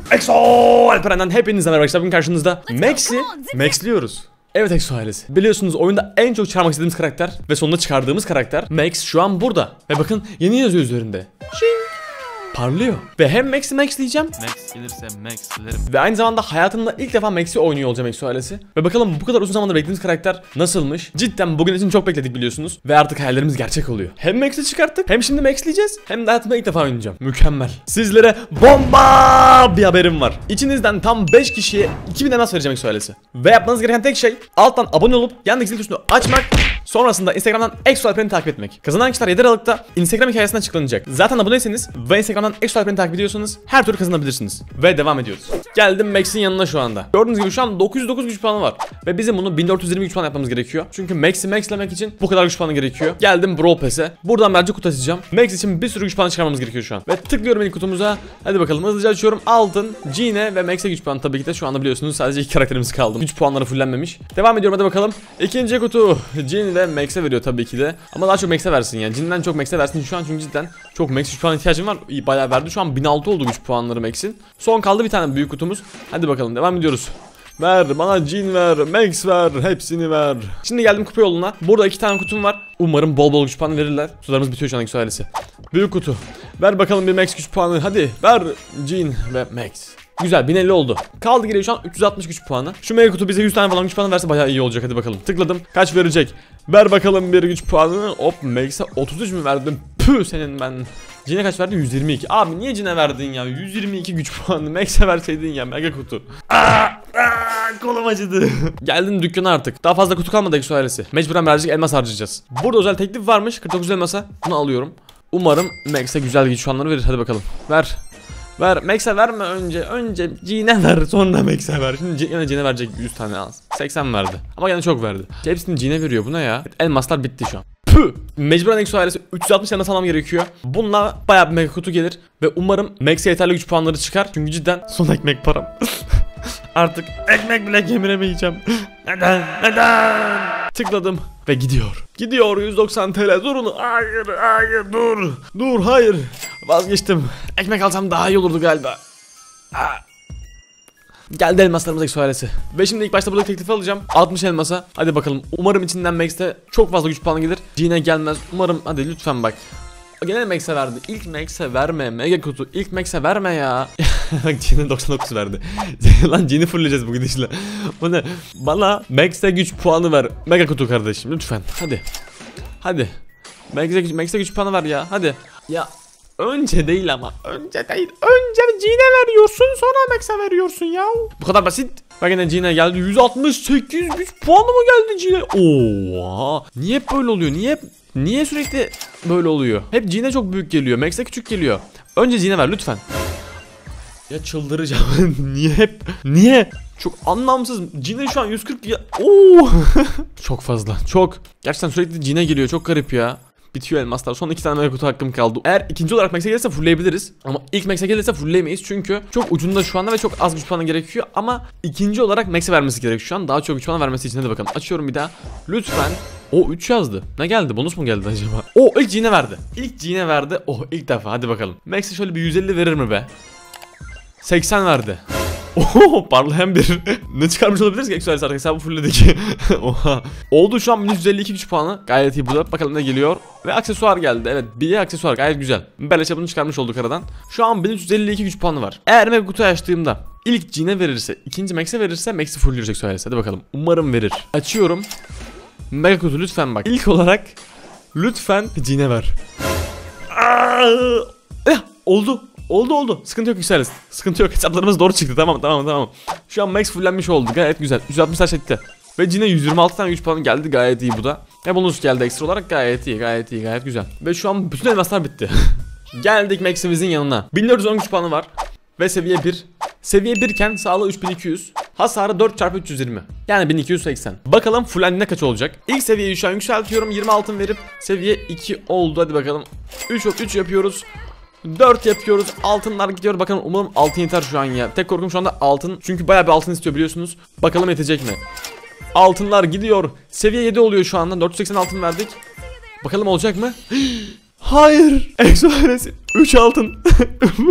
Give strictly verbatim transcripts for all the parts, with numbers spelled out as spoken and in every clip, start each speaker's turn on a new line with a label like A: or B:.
A: Exo Alperen'den hepinize merhaba arkadaşlar. Bugün karşınızda Max'i Max'liyoruz. Evet Exo ailesi. Biliyorsunuz oyunda en çok çıkarmak istediğimiz karakter ve sonunda çıkardığımız karakter Max şu an burada. Ve bakın yeni yazıyor üzerinde. Şing. Parlıyor. Ve hem Max'i Max'leyeceğim.
B: Max gelirse Max'lerim.
A: Ve aynı zamanda hayatımda ilk defa Max'i oynuyor olacağım Exo ailesi. Ve bakalım bu kadar uzun zamandır beklediğimiz karakter nasılmış? Cidden bugün için çok bekledik biliyorsunuz. Ve artık hayallerimiz gerçek oluyor. Hem Max'i çıkarttık, hem şimdi Max'leyeceğiz, hem de hayatımda ilk defa oynayacağım. Mükemmel. Sizlere bomba bir haberim var. İçinizden tam beş kişiye iki bin elmas vereceğim Exo ailesi. Ve yapmanız gereken tek şey alttan abone olup yandaki zil tuşunu açmak. Sonrasında Instagram'dan Exo Alperen'i takip etmek. Kazanan kişiler yedi Aralık'ta Instagram hikayesinden açıklanacak. Zaten aboneyseniz ve Instagram'dan Exo Alperen'i takip ediyorsanız her türlü kazanabilirsiniz. Ve devam ediyoruz. Geldim Max'in yanına şu anda. Gördüğünüz gibi şu an dokuz yüz dokuz güç puanı var. Ve bizim bunu bin dört yüz yirmi güç puan yapmamız gerekiyor. Çünkü Max'i Max'lemek için bu kadar güç puanı gerekiyor. Geldim Brawl Pass'e. Buradan bence kutu açacağım. Max için bir sürü güç puanı çıkarmamız gerekiyor şu an. Ve tıklıyorum ilk kutumuza. Hadi bakalım hızlıca açıyorum. Altın, Gene ve Max'e güç puanı tabii ki de şu anda biliyorsunuz sadece iki karakterimiz kaldı. Güç puanları fullenmemiş. Devam ediyorum hadi bakalım. İkinci kutu Gene ve Max'e veriyor tabii ki de. Ama daha çok Max'e versin yani. Gene'den çok Max'e versin şu an çünkü cidden çok Max güç puanı ihtiyacım var. İyi, bayağı verdi. Şu an bin altı oldu güç puanları Max'in. Son kaldı bir tane büyük kutumuz. Hadi bakalım devam ediyoruz. Ver bana Gene ver, Max ver, hepsini ver. Şimdi geldim kupa yoluna. Burada iki tane kutum var. Umarım bol bol güç puanı verirler. Sularımız bitiyor şu an Exo ailesi. Büyük kutu. Ver bakalım bir Max güç puanı. Hadi ver Gene ve Max. Güzel bin elli oldu. Kaldı geriye şu an üç yüz altmış güç puanı. Şu mega kutu bize yüz tane falan güç puanı verse bayağı iyi olacak. Hadi bakalım. Tıkladım. Kaç verecek? Ver bakalım bir güç puanı. Hop Max'e otuz üç mü verdim? Püh senin ben. Gene'e kaç verdi? yüz yirmi iki. Abi niye Gene'e verdin ya? yüz yirmi iki güç puanı. Max'e verseydin ya mega kutu. Aa, aa, kolum acıdı. Geldin dükkana artık. Daha fazla kutu kalmadı Exo ailesi. Mecburen birazcık elmas harcayacağız. Burada özel teklif varmış. kırk dokuz elmasa. Bunu alıyorum. Umarım Max'e güzel güç puanları verir. Hadi bakalım. Ver. Ver Max'e verme önce. Önce Gene'e ver sonra Max'e ver. Şimdi yine Gene'e verecek yüz tane az. seksen verdi. Ama yine çok verdi. Hepsini Gene'e veriyor. Bu ne ya? Elmaslar bitti şu an. Püh. Mecburen Exo ailesi üç yüz altmış elmas almam gerekiyor. Bununla bayağı bir mega kutu gelir. Ve umarım Max'e yeterli güç puanları çıkar. Çünkü cidden son ekmek param. Artık ekmek bile kemiremeyeceğim. Neden? Neden? Tıkladım ve gidiyor. Gidiyor yüz doksan T L. Durun. Hayır, hayır, dur. Dur, hayır. Vazgeçtim. Ekmek alsam daha iyi olurdu galiba. Aa. Geldi elmaslarımız Exo ailesi. Ve şimdi ilk başta buradaki teklifi alacağım. altmış elmasa. Hadi bakalım. Umarım içinden Max'te çok fazla güç puanı gelir. Gene gelmez. Umarım. Hadi lütfen bak. Gene Max'e verdi. İlk Max'e verme. Mega kutu. İlk Max'e verme ya. Gene doksan dokuz verdi. Lan Gene'i fulleyeceğiz bu gidişle. Bu ne? Bana Max'e güç puanı ver. Mega kutu kardeşim lütfen. Hadi. Hadi. Max'e Max'e güç puanı ver ya. Hadi. Ya önce değil ama. Önce değil. Önce Gene'e veriyorsun sonra Max'e veriyorsun ya. Bu kadar basit. Bak yine Gene geldi. yüz altmış sekiz güç puanı mı geldi Gene? Oha. Niye hep böyle oluyor? Niye hep Niye sürekli böyle oluyor? Hep Gene çok büyük geliyor. Max'e küçük geliyor. Önce Gene ver lütfen. Ya çıldıracağım. Niye hep? Niye? Çok anlamsız. Gene şu an yüz kırk ya. Oo. Çok fazla. Çok. Gerçekten sürekli Gene geliyor. Çok garip ya. Bitiyor elmaslar. Son iki tane mega kutu hakkım kaldı. Eğer ikinci olarak Max'e gelirse fullleyebiliriz. Ama ilk Max'e gelirse fullleyemeyiz. Çünkü çok ucunda şu anda ve çok az güç puanı gerekiyor. Ama ikinci olarak Max'e vermesi gerekiyor şu an. Daha çok güç puanı vermesi için. Hadi bakalım. Açıyorum bir daha. Lütfen. O üç yazdı. Ne geldi? Bonus mu geldi acaba? O ilk Gene verdi. İlk Gene verdi. Oh ilk defa. Hadi bakalım. Max'e şöyle bir yüz elli verir mi be? seksen verdi. Oho parlayan bir. Ne çıkarmış olabiliriz ki Exo ailesi artık hesabı fullledik. Oha. Oldu şu an bin üç yüz elli iki güç puanı. Gayet iyi bu da. Bakalım ne geliyor. Ve aksesuar geldi. Evet bir aksesuar gayet güzel. Beleşe bunu çıkarmış olduk aradan. Şu an bin üç yüz elli iki güç puanı var. Eğer mega kutuyu açtığımda ilk Gene verirse, ikinci Max'e verirse Max'i fulleyecek Exo ailesi. Hadi bakalım. Umarım verir. Açıyorum. Mega kutu lütfen bak. İlk olarak lütfen Gene ver. Aa, eh, oldu. Oldu oldu. Sıkıntı yok yükseliriz. Sıkıntı yok. Hesaplarımız doğru çıktı. Tamam tamam tamam. Şu an Max fullenmiş oldu. Gayet güzel. yüz altmış taş etti. Ve Gene yüz yirmi altı tane güç puanı geldi. Gayet iyi bu da. Ve bonus geldi ekstra olarak. Gayet iyi. Gayet iyi. Gayet güzel. Ve şu an bütün elmaslar bitti. Geldik Max'imizin yanına. bin dört yüz on güç puanı var. Ve seviye bir. Seviye bir iken sağlığı üç bin iki yüz. Hasarı dört çarpı üç yüz yirmi. Yani bin iki yüz seksen. Bakalım fullendiğinde kaç olacak? İlk seviyeyi şu an yükseltiyorum. yirmi altın verip seviye iki oldu. Hadi bakalım. üç üç yapıyoruz. dört yapıyoruz. Altınlar gidiyor. Bakalım umarım altın yeter şu an ya. Tek korkum şu anda altın. Çünkü bayağı bir altın istiyor biliyorsunuz. Bakalım yetecek mi? Altınlar gidiyor. Seviye yedi oluyor şu anda. dört yüz seksen altın verdik. Bakalım olacak mı? Hayır. Exo ailesi. üç altın.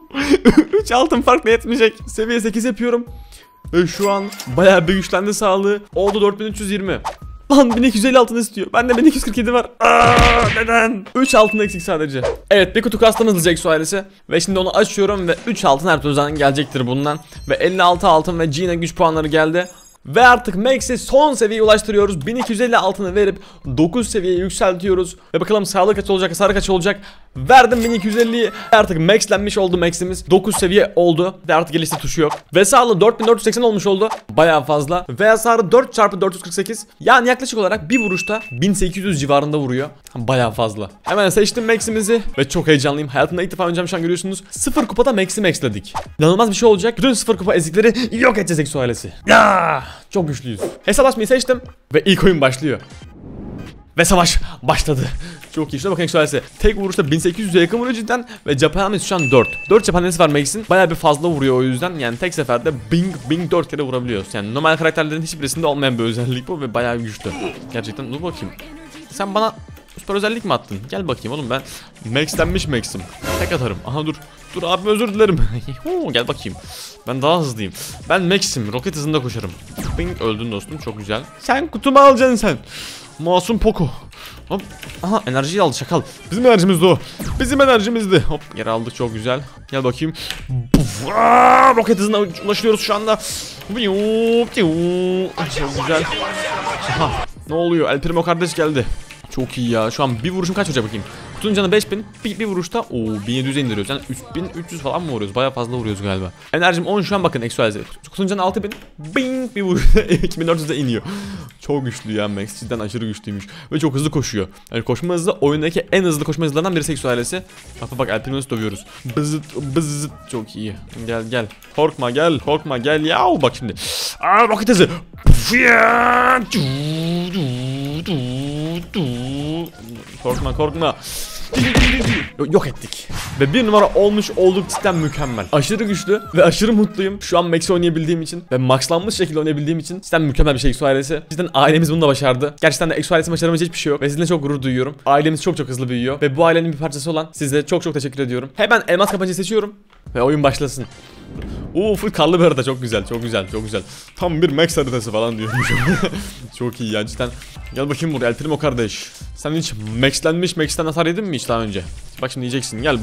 A: üç altın farkla yetmeyecek. Seviye sekiz yapıyorum. Ve şu an bayağı bir güçlendi sağlığı. Oldu dört bin üç yüz yirmi. Lan bin iki yüz elli altın istiyor. Bende bin iki yüz kırk yedi var. Aa, neden? üç altın eksik sadece. Evet, bir kutu kastım hızlıca Exo ailesi. Ve şimdi onu açıyorum ve üç altın her türlü gelecektir bundan. Ve elli altı altın ve Gina güç puanları geldi. Ve artık Max'i son seviyeye ulaştırıyoruz. bin iki yüz elli altını verip dokuz seviyeye yükseltiyoruz. Ve bakalım sağlık kaç olacak, hasar kaç olacak. Verdim bin iki yüz elliyi. Artık maxlenmiş oldu Max'imiz. dokuz seviye oldu. Ve artık gelişti tuşu yok. Ve sağlığı dört bin dört yüz seksen olmuş oldu. Bayağı fazla. Ve hasarı dört çarpı dört yüz kırk sekiz. Yani yaklaşık olarak bir vuruşta bin sekiz yüz civarında vuruyor. Bayağı fazla. Hemen seçtim Max'imizi. Ve çok heyecanlıyım. Hayatımda ilk defa oynayacağım, şu an görüyorsunuz. sıfır kupada Max'i maxledik. İnanılmaz bir şey olacak. Bütün sıfır kupa ezikleri yok edeceğiz Exo ailesi. Ya, çok güçlüyüz. Hesaplaşmayı seçtim. Ve ilk oyun başlıyor. Ve savaş başladı. Çok iyi. Şuna bakın Exo ailesi. Tek vuruşta bin sekiz yüze yakın vuruyor cidden. Ve cephanemiz şu an dört. dört cephanesi var Max'in. Bayağı bir fazla vuruyor o yüzden. Yani tek seferde bing bing dört kere vurabiliyoruz. Yani normal karakterlerin hiçbirisinde olmayan bir özellik bu. Ve bayağı güçlü. Gerçekten dur bakayım. Sen bana süper özellik mi attın? Gel bakayım oğlum, ben Max'lenmiş Max'im. Tek atarım. Aha dur. Dur abi, özür dilerim. Gel bakayım. Ben daha hızlıyım. Ben Max'im. Roket hızında koşarım. Bing, öldün dostum. Çok güzel. Sen kutumu alacaksın sen. Masum Poco. Hop. Aha, enerjiyi aldı şakal. Bizim enerjimizdi o. Bizim enerjimizdi. Hop, geri aldık, çok güzel. Gel bakayım. Aa, roket hızına ulaşıyoruz şu anda. Çok güzel. Aha, ne oluyor? El Primo kardeş geldi. Çok iyi ya. Şu an bir vuruşum kaç olacak bakayım. Kutunun canı beş bin. Bir, bir vuruşta o bin yedi yüze indiriyoruz. Yani üç bin üç yüz falan mı vuruyoruz? Bayağı fazla vuruyoruz galiba. Enerjim on şu an, bakın Exo ailesi. Kutunun canı altı bin. Bing, bir vuruşta iki bin dört yüze iniyor. Çok güçlü ya Max. Cidden aşırı güçlüymüş. Ve çok hızlı koşuyor. Yani koşma hızı oyundaki en hızlı koşma hızlarından birisi Exo ailesi. Bak bak, El Primo'yu dövüyoruz. Bızıt bızıt. Çok iyi. Gel gel. Korkma gel. Korkma gel. Yav bak şimdi. Aa, roket hızı. Korkma korkma. Yok ettik. Ve bir numara olmuş olduk, cidden mükemmel. Aşırı güçlü ve aşırı mutluyum. Şu an Max oynayabildiğim için ve maxlanmış şekilde oynayabildiğim için cidden mükemmel bir şey Exo ailesi. Cidden ailemiz bunu da başardı. Gerçekten de Exo ailesi başaramayacağı hiçbir şey yok. Ve sizinle çok gurur duyuyorum. Ailemiz çok çok hızlı büyüyor. Ve bu ailenin bir parçası olan size çok çok teşekkür ediyorum. Hemen elmas kapacıyı seçiyorum. Ve oyun başlasın. Uuu, full karlı bir harita, çok güzel çok güzel çok güzel. Tam bir Max haritası falan diyormuşum. Çok iyi ya cidden. Gel bakayım buraya El Primo kardeş. Sen hiç Max'lenmiş Max'ten hasar yedin mi hiç daha önce? Bak şimdi yiyeceksin, gel.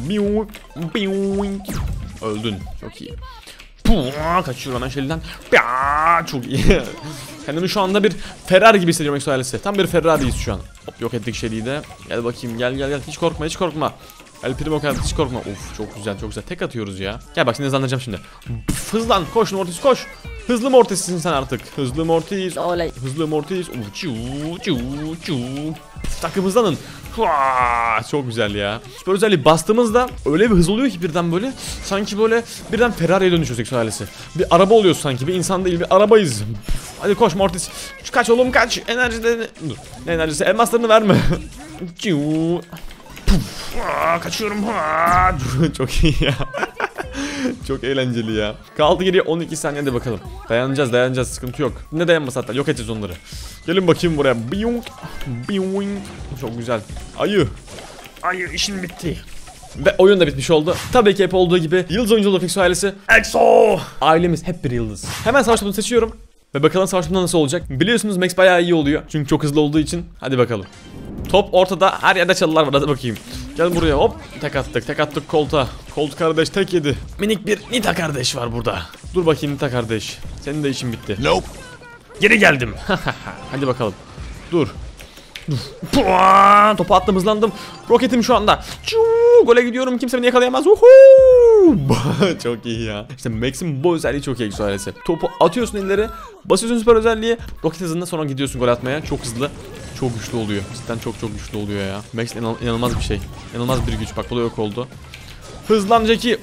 A: Öldün, çok iyi. Kaçıyorum hemen şeyden. Çok iyi. Kendimi şu anda bir Ferrari gibi hissediyorum Exo ailesi. Tam bir Ferrari'yiz şu an. Hop, yok ettik şeyi de. Gel bakayım, gel gel gel. Hiç korkma hiç korkma. El Primo kardeş, hiç korkma. Of, çok güzel çok güzel. Tek atıyoruz ya. Gel bak, şimdi hızlandıracağım şimdi. Pf, hızlan, koş Mortis koş. Hızlı Mortis'sin sen artık. Hızlı Mortis. Olay. Hızlı Mortis. Uf, çu çu çu. Takım hızlanın. Hua, çok güzel ya. Süper özelliği bastığımızda öyle bir hız oluyor ki birden böyle. Sanki böyle birden Ferrari'ye dönüşüyoruz Exo ailesi. Bir araba oluyoruz sanki. Bir insan değil, bir arabayız. Hadi koş Mortis. Kaç oğlum kaç. Enerjilerini. Dur. Ne enerjisi? Elmaslarını verme. Çu. Aa, kaçıyorum. Aa, çok iyi ya. Çok eğlenceli ya. Kaldı geriye on iki saniyede bakalım. Dayanacağız dayanacağız, sıkıntı yok. Ne dayanması, hatta yok edeceğiz onları. Gelin bakayım buraya. Biyung. Biyung. Çok güzel. Ayı. Ayı, işin bitti. Ve oyun da bitmiş oldu. Tabii ki hep olduğu gibi yıldız oyuncu oldu Exo ailesi. Exo! Ailemiz hep bir yıldız. Hemen savaş topunu seçiyorum. Ve bakalım savaş topunda nasıl olacak. Biliyorsunuz Max bayağı iyi oluyor. Çünkü çok hızlı olduğu için. Hadi bakalım. Top ortada, her yerde çalılar var, hadi bakayım. Gel buraya, hop, tek attık tek attık koltuğa. Colt kardeş tek yedi. Minik bir Nita kardeş var burada. Dur bakayım Nita kardeş, senin de işin bitti. Nope. Geri geldim. Hadi bakalım. Dur. Dur. Topu attım, hızlandım. Roketim şu anda. Çuu, gole gidiyorum, kimse beni yakalayamaz. Çok iyi ya. İşte Max'in bu özelliği çok iyi Exo ailesi. Topu atıyorsun ileri, basıyorsun süper özelliği. Roket hızında sonra gidiyorsun gol atmaya. Çok hızlı. Çok güçlü oluyor. Cidden çok çok güçlü oluyor ya. Max inanıl inanılmaz bir şey. İnanılmaz bir güç. Bak, bu da yok oldu. Hızlan Jackie.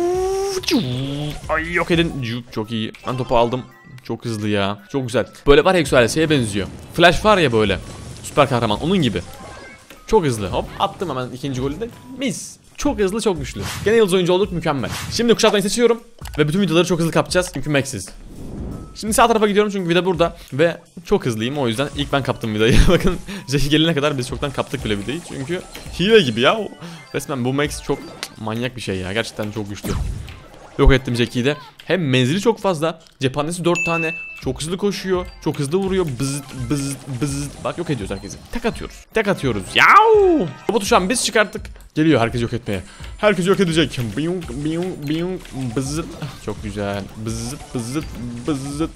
A: Ay, yok edin. Çok iyi. Ben topu aldım. Çok hızlı ya. Çok güzel. Böyle var ya, Exo ailesi şeye benziyor. Flash var ya böyle. Süper kahraman. Onun gibi. Çok hızlı. Hop, attım hemen ikinci golü de. Mis. Çok hızlı, çok güçlü. Gene yıldız oyuncu olduk, mükemmel. Şimdi kuşatmayı seçiyorum. Ve bütün videoları çok hızlı kapacağız. Çünkü Max'iz. Şimdi sağ tarafa gidiyorum çünkü vida burada ve çok hızlıyım, o yüzden ilk ben kaptım vidayı. Bakın Jackie gelene kadar biz çoktan kaptık bile vidayı çünkü hile gibi ya. Resmen bu Max çok manyak bir şey ya, gerçekten çok güçlü. Yok ettim Jackie'yi de. Hem menzili çok fazla. Cephanesi dört tane. Çok hızlı koşuyor. Çok hızlı vuruyor. Bız bız bız. Bak yok ediyoruz herkesi. Tek atıyoruz. Tek atıyoruz. Yauu. Robotu şu an biz çıkarttık. Geliyor herkes yok etmeye. Herkes yok edecek. Biyung biyung biyung. Bızıt. Çok güzel. Bızıt bızıt bızıt.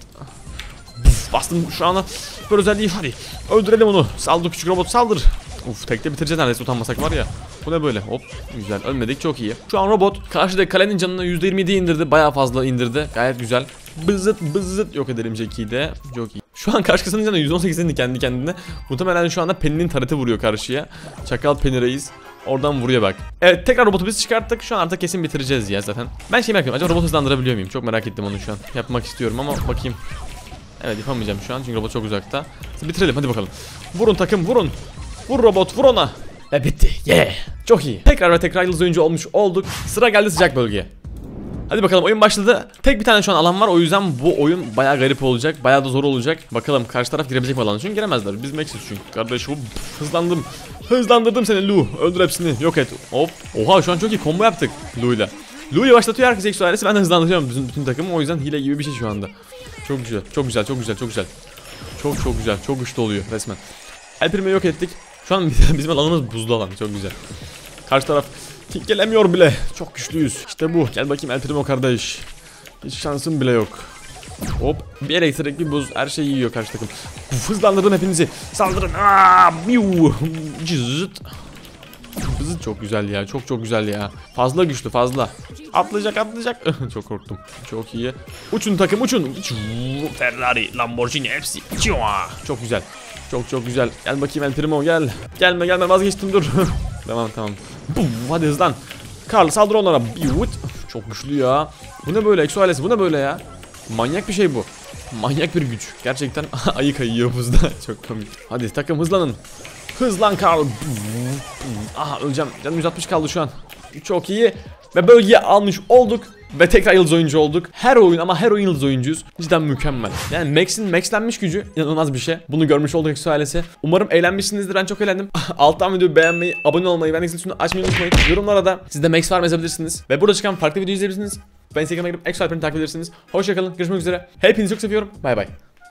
A: Buf, bastım şu anda. Süper özelliği. Hadi. Öldürelim onu. Saldır küçük robot, saldır. Uf, tekte bitireceğiz neredeyse utanmasak var ya. Bu ne böyle? Hop, güzel, ölmedik, çok iyi. Şu an robot karşıdaki kalenin canını yüzde yirmi yedi indirdi. Bayağı fazla indirdi. Gayet güzel. Bızıt bızıt yok edelim Jackie'yi de. Çok iyi. Şu an karşısının canı yüzde on sekiz indi kendi kendine. Muhtemelen şu anda Penny'nin tareti vuruyor karşıya. Çakal Penny reis. Oradan vuruyor bak. Evet, tekrar robotu biz çıkarttık. Şu an artık kesin bitireceğiz ya zaten. Ben şey merak ediyorum. Acaba robot hızlandırabiliyor muyum? Çok merak ettim onu şu an. Yapmak istiyorum ama bakayım. Evet, yapamayacağım şu an çünkü robot çok uzakta. Bitirelim hadi bakalım. Vurun takım, vurun. Vur robot, vur ona. Ve bitti. Yeah. Çok iyi. Tekrar ve tekrar yıldız oyuncu olmuş olduk. Sıra geldi sıcak bölgeye. Hadi bakalım, oyun başladı. Tek bir tane şu an alan var, o yüzden bu oyun bayağı garip olacak. Bayağı da zor olacak. Bakalım karşı taraf girebilecek mi alanı? Çünkü giremezler. Biz Max'iz çünkü. Kardeşim hızlandım. Hızlandırdım seni Lu. Öldür hepsini. Yok et. Hop. Oha, şu an çok iyi combo yaptık Lu'yla. Lu yavaşlatıyor herkes Exo ailesi. Ben de hızlandırıyorum bütün, bütün takımı. O yüzden hile gibi bir şey şu anda. Çok güzel. Çok güzel. Çok güzel. Çok güzel. Çok çok güzel. Çok güçlü oluyor resmen. El Primo'yu yok ettik. Şu an bizim alanımız buzlu alan. Çok güzel. Karşı taraf gelemiyor bile. Çok güçlüyüz. İşte bu. Gel bakayım El Primo kardeş. Hiç şansım bile yok. Hop. Bir elektrik, bir buz. Her şeyi yiyor karşı takım. Uf, hızlandırdım hepinizi. Saldırın. Aa, Cızıt. Cızıt çok güzel ya. Çok çok güzel ya. Fazla güçlü, fazla. Atlayacak, atlayacak. Çok korktum. Çok iyi. Uçun takım, uçun. Ferrari, Lamborghini hepsi. Çok güzel. Çok çok güzel. Gel bakayım El Primo, gel. Gelme gelme, vazgeçtim, dur. Tamam tamam. Bum, hadi hızlan. Karl saldır onlara. Çok güçlü ya. Bu ne böyle Exo ailesi, bu ne böyle ya? Manyak bir şey bu. Manyak bir güç. Gerçekten ayı kayıyor buzda. Çok komik. Hadi takım hızlanın. Hızlan Karl. Aha, öleceğim. Canım yüz altmış kaldı şu an. Çok iyi. Ve bölgeyi almış olduk. Ve tekrar yıldız oyuncu olduk. Her oyun ama her oyun yıldız oyuncuyuz. Cidden mükemmel. Yani Max'in maxlenmiş gücü inanılmaz bir şey. Bunu görmüş olduk Exo ailesi. Umarım eğlenmişsinizdir. Ben çok eğlendim. Alttan videoyu beğenmeyi, abone olmayı, ben eksiltini açmayı unutmayın. Yorumlara da sizde Max var mı yazabilirsiniz. Ve burada çıkan farklı video izleyebilirsiniz. Ben Instagram'a girip Exo Alper'ini takip edersiniz. Hoşçakalın. Görüşmek üzere. Hepinizi çok seviyorum. Bay bay.